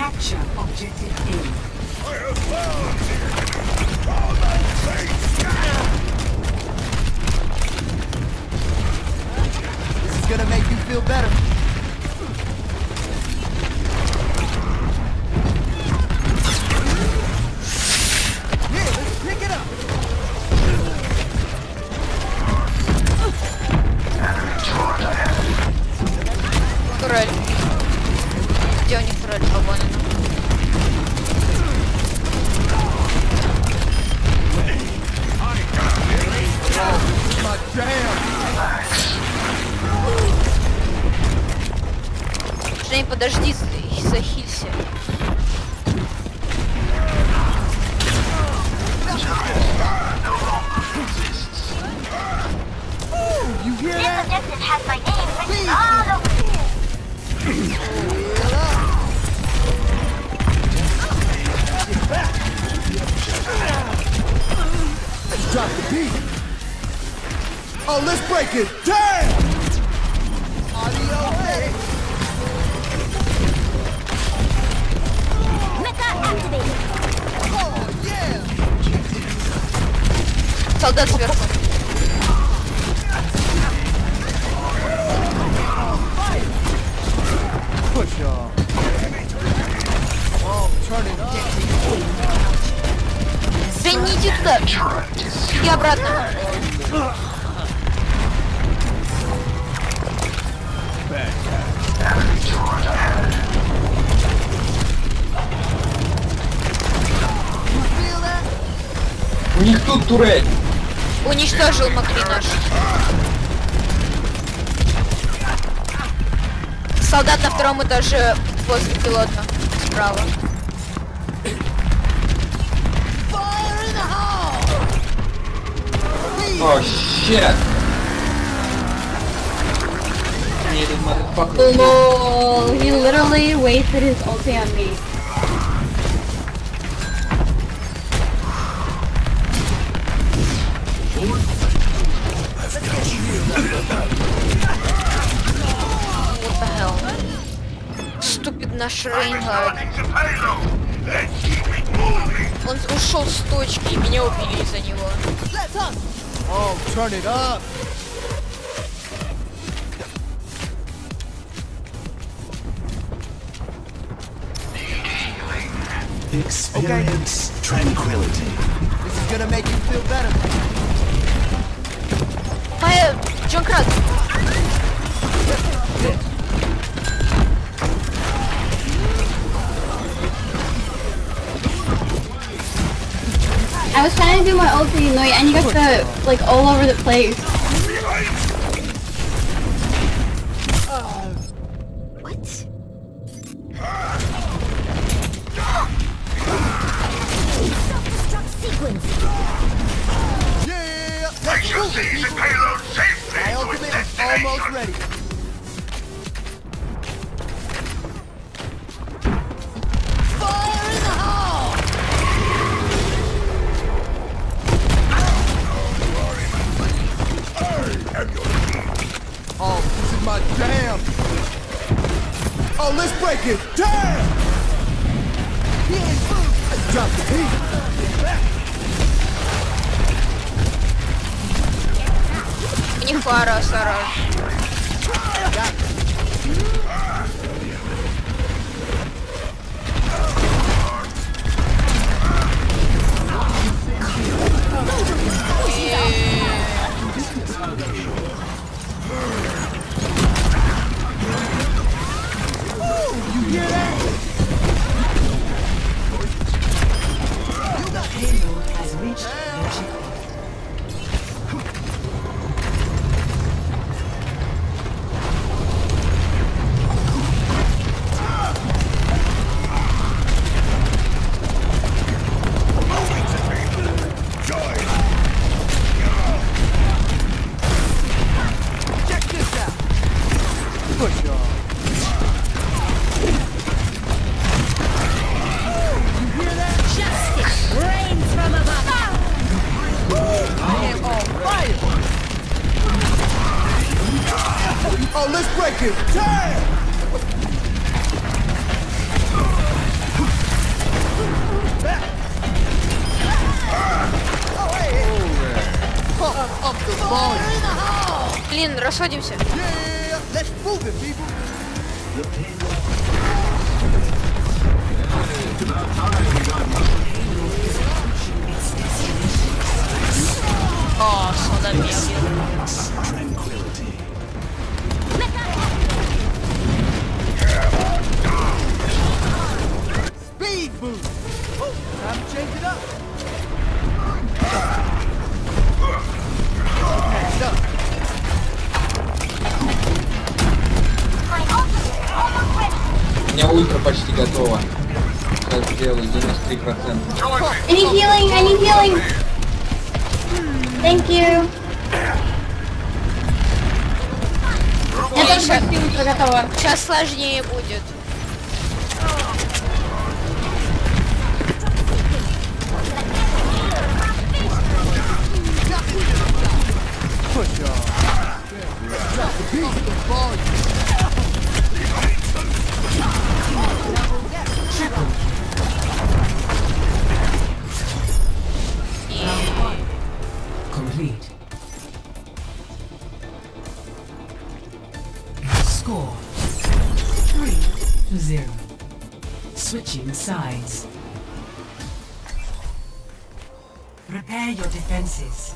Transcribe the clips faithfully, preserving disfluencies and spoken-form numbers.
Capture objective A. I have found you! All my face! This is gonna make you feel better. Here, let's pick it up. Турель. Где у них турель? А вон она. Жень, подожди, захилься. You hear that? This has my name written all over Let's drop the beat. Oh, let's break it. Damn! Audio hey. Mecha activated. Oh, yeah! Солдат сверху. Push y'all. Oh, turn it up. Жень, не иди туда. Иди обратно. У них тут турель. Уничтожил Макри наш. Солдат на втором этаже возле пилота. Справа. О, щет. Needed motherfucker. Lol, he literally wasted his ulti on me. What the hell? Stupid наш Рейнгард. Он ушел с точки, и меня убили из-за него. Oh, turn it up. Experience okay. tranquility. This is gonna make you feel better. Моя Джонкрат. I was trying to do my ulti, no, and you got the like all over the place. What? Self-destruct sequence. Yeah! I shall seize the payload safely My to its ultimate is destination. almost ready. Fire in the hole! Oh, this is my jam! Oh, let's break it! Damn! Let's drop the beat! У них фара, осторожно. You hear that? The payload has reached their checkpoint. Check this out! Push y'all. You hear that? Justice reigns from above. I am on fire! Oh, let's break it! Damn! расходимся. Yeah, let's move it, people. О, солдат меня убил. Speed boost. Woo, time to change it up. Next up. My ultimate almost ready. У меня ультра почти готова. Сейчас сделаю девяносто три процента. I need healing, I need healing. Thank you. Я тоже почти ультра готова. Сейчас сложнее будет. Push y'all. Drop the beat with the volume. Complete. Score three to zero. Switching sides. Prepare your defenses.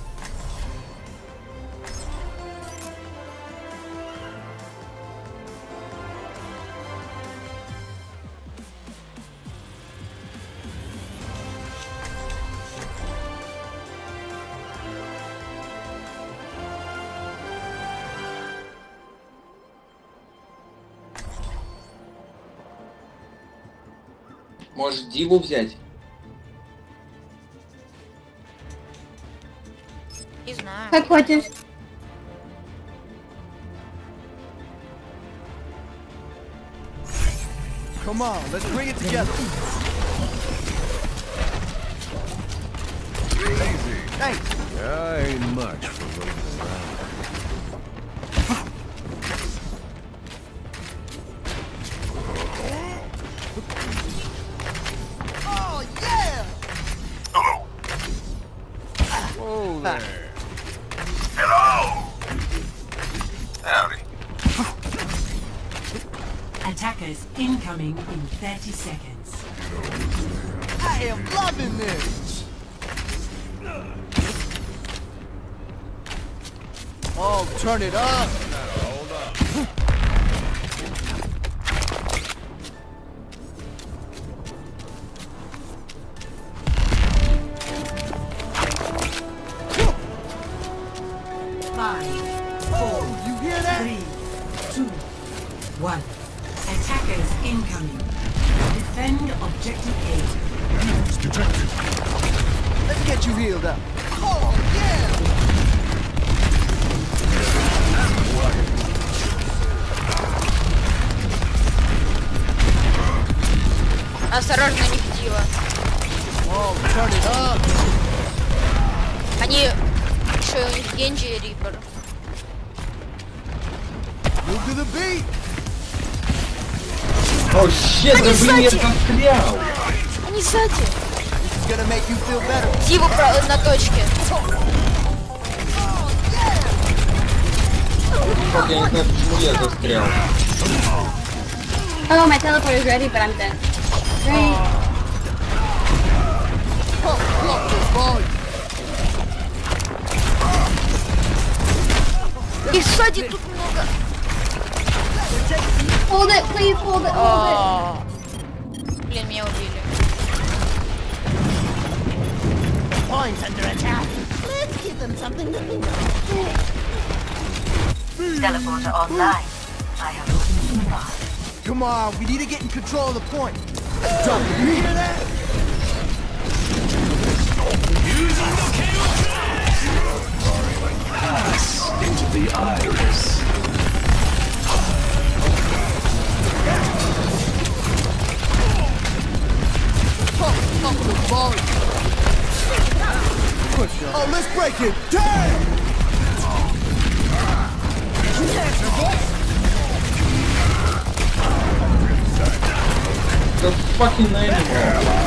Может, Диву взять? Не знаю. Как хочешь. Come on, let's bring it together. Easy. Thanks. I ain't much for waiting around. Oh, yeah! Whoa there. Attackers incoming in thirty seconds. I am loving this. Oh, turn it up. Hold up. Five, four, You hear that? three, two, one. Attackers incoming. Defend objective A. It's detected. Let's get you healed up. Oh, yeah! Осторожно, не Дива. Oh, turn it up. Они... Что, у них Генджи и Риппер. Move to the beat. О, щет, да блин, я застрял! Они сзади. It's gonna make you feel better. Дива про- на точке. Фак, я не знаю, почему я застрял. Oh, my teleport is ready, but I'm dead. Great. Pump, pump this volume. Их сзади тут много. Hold it, please, hold it, hold it. О, блин, меня убили. Points under attack. Let's give them something to think of. Teleporter online. I have opened the bar. Come on, we need to get in control of the point. Don't you hear that? Into the iris. Pump, pump the volume. Push y'all. Oh, let's break it. Damn! The fucking animal.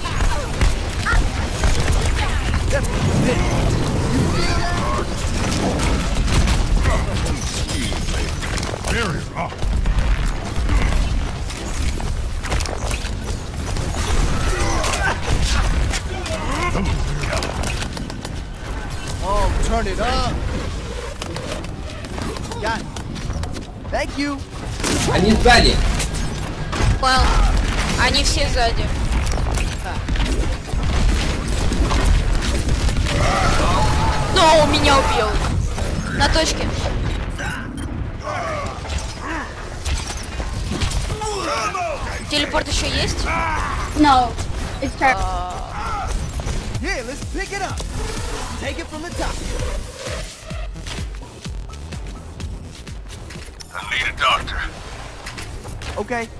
That's it. You feel that? barrier up. Oh, turn it up. Got it. Thank you. Они сзади. Понял. Они все сзади. Но меня убил. На точке. Телепорт еще есть? No, it's trapped. Yeah, let's pick it up. Take it from the top. I need a doctor. Okay.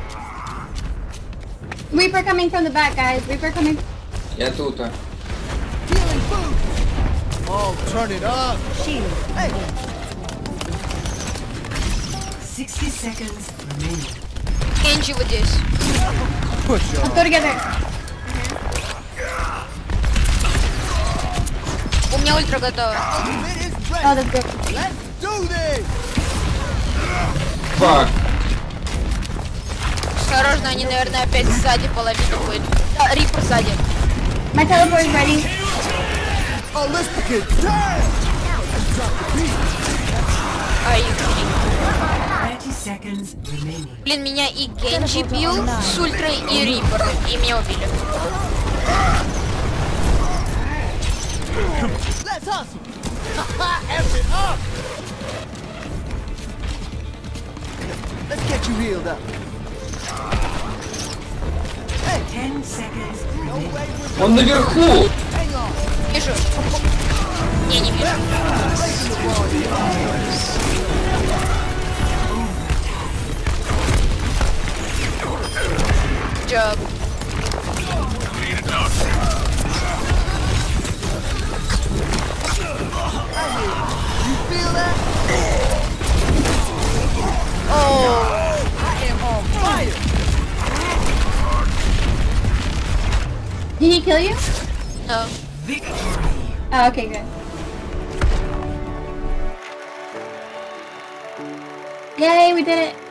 Reaper coming from the back, guys. Reaper coming. Я тут. а. Healing food. Oh, turn it up. Shield. Hey, sixty seconds remaining. Кенджи вот здесь. push Let's up. go together. У меня ультра готова. Ultimate is Oh, ready. that's good. Let's do this. Фак. Осторожно, они, наверное, опять сзади половину были. Да, Рипер сзади. My teleport is ready. Oh, let's pick it. Damn. Ай, thirty seconds remaining. блин, меня и Генджи бил с ультрой, и Рипер. И меня убили. Let's hustle. F it up. Let's get you healed up. Hey, ten seconds no remaining. way with Он наверху. hang on. Вижу. Не, не вижу. Job. Need a doctor. You feel that? Oh. I am on fire. Did he kill you? No. Victory. Oh, okay, good. Yay, we did it.